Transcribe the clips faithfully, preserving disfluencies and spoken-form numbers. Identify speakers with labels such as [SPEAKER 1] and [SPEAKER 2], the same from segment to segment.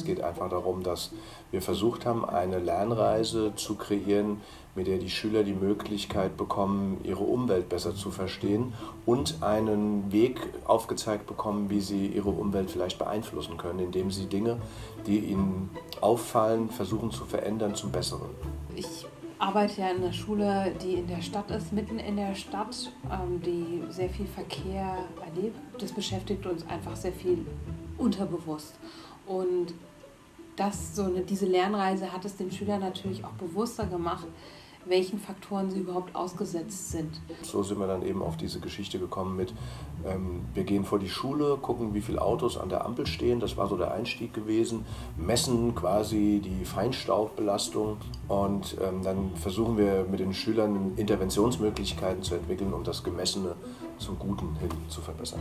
[SPEAKER 1] geht einfach darum, dass wir versucht haben, eine Lernreise zu kreieren, mit der die Schüler die Möglichkeit bekommen, ihre Umwelt besser zu verstehen und einen Weg aufgezeigt bekommen, wie sie ihre Umwelt vielleicht beeinflussen können, indem sie Dinge, die ihnen auffallen, versuchen zu verändern zum Besseren.
[SPEAKER 2] Ich arbeite ja in einer Schule, die in der Stadt ist, mitten in der Stadt, die sehr viel Verkehr erlebt. Das beschäftigt uns einfach sehr viel unterbewusst. Und das, so eine, diese Lernreise hat es den Schülern natürlich auch bewusster gemacht, welchen Faktoren sie überhaupt ausgesetzt sind.
[SPEAKER 1] So sind wir dann eben auf diese Geschichte gekommen mit, ähm, wir gehen vor die Schule, gucken, wie viele Autos an der Ampel stehen, das war so der Einstieg gewesen, messen quasi die Feinstaubbelastung und ähm, dann versuchen wir mit den Schülern Interventionsmöglichkeiten zu entwickeln, um das Gemessene zum Guten hin zu verbessern.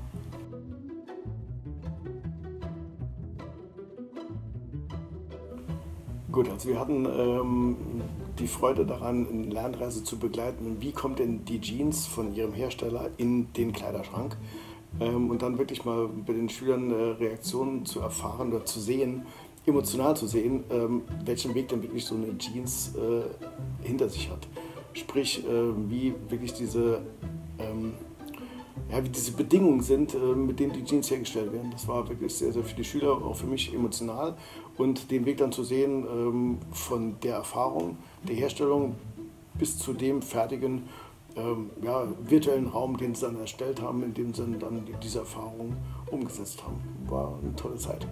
[SPEAKER 3] Gut, also wir hatten ähm, die Freude daran, eine Lernreise zu begleiten. Wie kommt denn die Jeans von ihrem Hersteller in den Kleiderschrank? Ähm, und dann wirklich mal bei den Schülern äh, Reaktionen zu erfahren oder zu sehen, emotional zu sehen, ähm, welchen Weg denn wirklich so eine Jeans äh, hinter sich hat. Sprich, äh, wie wirklich diese, ähm, ja, wie diese Bedingungen sind, äh, mit denen die Jeans hergestellt werden. Das war wirklich sehr, sehr für die Schüler, auch für mich emotional. Und den Weg dann zu sehen, ähm, von der Erfahrung, der Herstellung bis zu dem fertigen ähm, ja, virtuellen Raum, den sie dann erstellt haben, in dem sie dann diese Erfahrung umgesetzt haben. War eine tolle Zeit.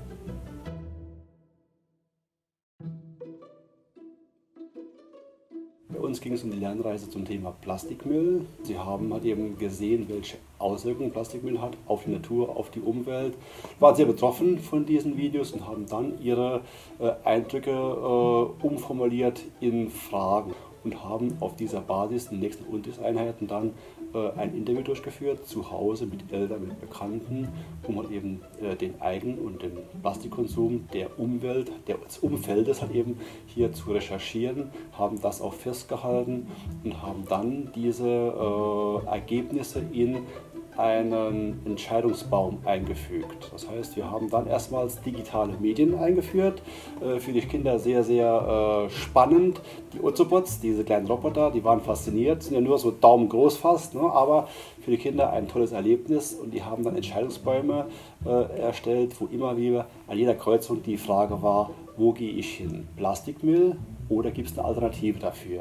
[SPEAKER 4] Bei uns ging es um die Lernreise zum Thema Plastikmüll. Sie haben halt eben gesehen, welche Auswirkungen Plastikmüll hat auf die Natur, auf die Umwelt. Waren sehr betroffen von diesen Videos und haben dann ihre äh, Eindrücke äh, umformuliert in Fragen und haben auf dieser Basis in den nächsten Unterrichtseinheiten dann äh, ein Interview durchgeführt, zu Hause mit Eltern, mit Bekannten, um halt eben äh, den eigenen und den Plastikkonsum der Umwelt, des Umfeldes halt eben hier zu recherchieren, haben das auch festgehalten und haben dann diese äh, Ergebnisse in einen Entscheidungsbaum eingefügt. Das heißt, wir haben dann erstmals digitale Medien eingeführt, äh, für die Kinder sehr, sehr äh, spannend. Die Ozobots, diese kleinen Roboter, die waren fasziniert, sind ja nur so daumengroß fast, ne? Aber für die Kinder ein tolles Erlebnis und die haben dann Entscheidungsbäume äh, erstellt, wo immer wieder an jeder Kreuzung die Frage war, wo gehe ich hin? Plastikmüll oder gibt es eine Alternative dafür?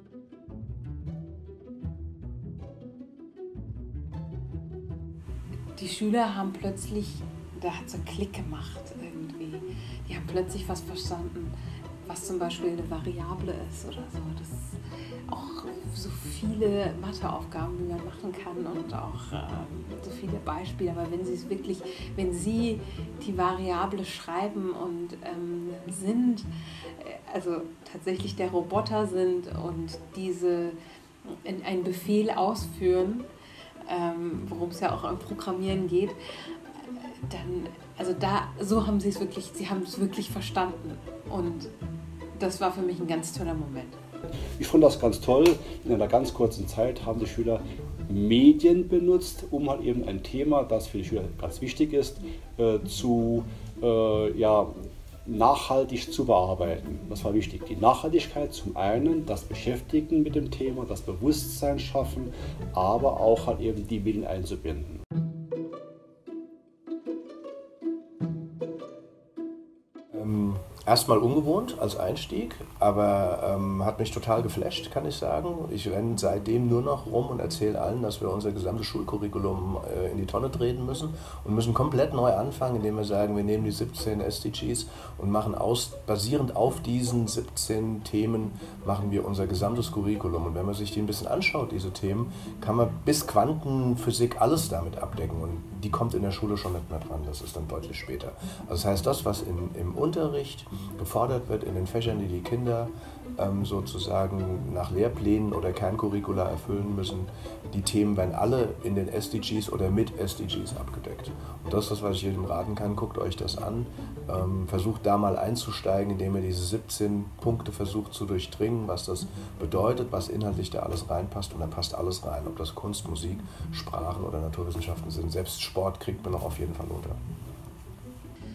[SPEAKER 2] Die Schüler haben plötzlich, da hat es einen Klick gemacht irgendwie. Die haben plötzlich was verstanden, was zum Beispiel eine Variable ist oder so. Das ist auch so viele Matheaufgaben, die man machen kann und auch äh, so viele Beispiele. Aber wenn sie es wirklich, wenn sie die Variable schreiben und ähm, sind, also tatsächlich der Roboter sind und diese in einen Befehl ausführen, Ähm, worum es ja auch im Programmieren geht, dann, also da, so haben sie es wirklich, sie haben es wirklich verstanden und das war für mich ein ganz toller Moment.
[SPEAKER 4] Ich fand das ganz toll. In einer ganz kurzen Zeit haben die Schüler Medien benutzt, um halt eben ein Thema, das für die Schüler ganz wichtig ist, äh, zu äh, ja, nachhaltig zu bearbeiten. Das war wichtig. Die Nachhaltigkeit zum einen, das Beschäftigen mit dem Thema, das Bewusstsein schaffen, aber auch halt eben die Medien einzubinden.
[SPEAKER 1] Ähm, erstmal ungewohnt als Einstieg, aber ähm, hat mich total geflasht, kann ich sagen. Ich renne seitdem nur noch rum und erzähle allen, dass wir unser gesamtes Schulcurriculum äh, in die Tonne treten müssen und müssen komplett neu anfangen, indem wir sagen, wir nehmen die siebzehn S D Gs und machen aus, basierend auf diesen siebzehn Themen, machen wir unser gesamtes Curriculum. Und wenn man sich die ein bisschen anschaut, diese Themen, kann man bis Quantenphysik alles damit abdecken und die kommt in der Schule schon nicht mehr dran, das ist dann deutlich später. Also das heißt, das, was in, im Unterricht gefordert wird in den Fächern, die die Kinder ähm, sozusagen nach Lehrplänen oder Kerncurricula erfüllen müssen, die Themen werden alle in den S D Gs oder mit S D Gs abgedeckt. Und das ist das, was ich jedem raten kann, guckt euch das an, ähm, versucht da mal einzusteigen, indem ihr diese siebzehn Punkte versucht zu durchdringen, was das bedeutet, was inhaltlich da alles reinpasst und dann passt alles rein, ob das Kunst, Musik, Sprachen oder Naturwissenschaften sind. Selbst Sport kriegt man noch auf jeden Fall unter.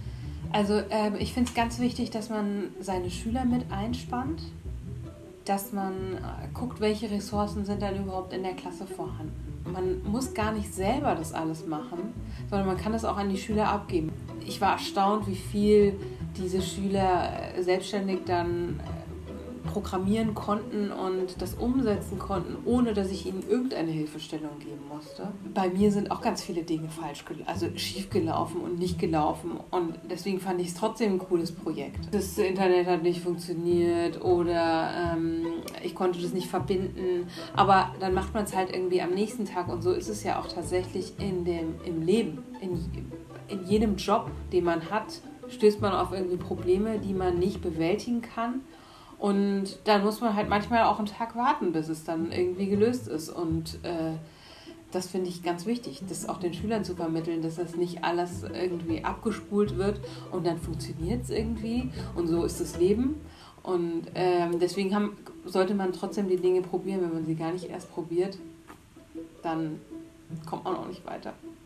[SPEAKER 2] Also ähm, ich finde es ganz wichtig, dass man seine Schüler mit einspannt, dass man äh, guckt, welche Ressourcen sind dann überhaupt in der Klasse vorhanden. Man muss gar nicht selber das alles machen, sondern man kann das auch an die Schüler abgeben. Ich war erstaunt, wie viel diese Schüler selbstständig dann programmieren konnten und das umsetzen konnten, ohne dass ich ihnen irgendeine Hilfestellung geben musste. Bei mir sind auch ganz viele Dinge falsch, also schief gelaufen und nicht gelaufen, und deswegen fand ich es trotzdem ein cooles Projekt. Das Internet hat nicht funktioniert oder ähm, ich konnte das nicht verbinden, aber dann macht man es halt irgendwie am nächsten Tag, und so ist es ja auch tatsächlich in dem, im Leben. In, in jedem Job, den man hat, stößt man auf irgendwie Probleme, die man nicht bewältigen kann. Und dann muss man halt manchmal auch einen Tag warten, bis es dann irgendwie gelöst ist. Und äh, das finde ich ganz wichtig, das auch den Schülern zu vermitteln, dass das nicht alles irgendwie abgespult wird und dann funktioniert es irgendwie. Und so ist das Leben. Und ähm, deswegen haben, sollte man trotzdem die Dinge probieren. Wenn man sie gar nicht erst probiert, dann kommt man auch nicht weiter.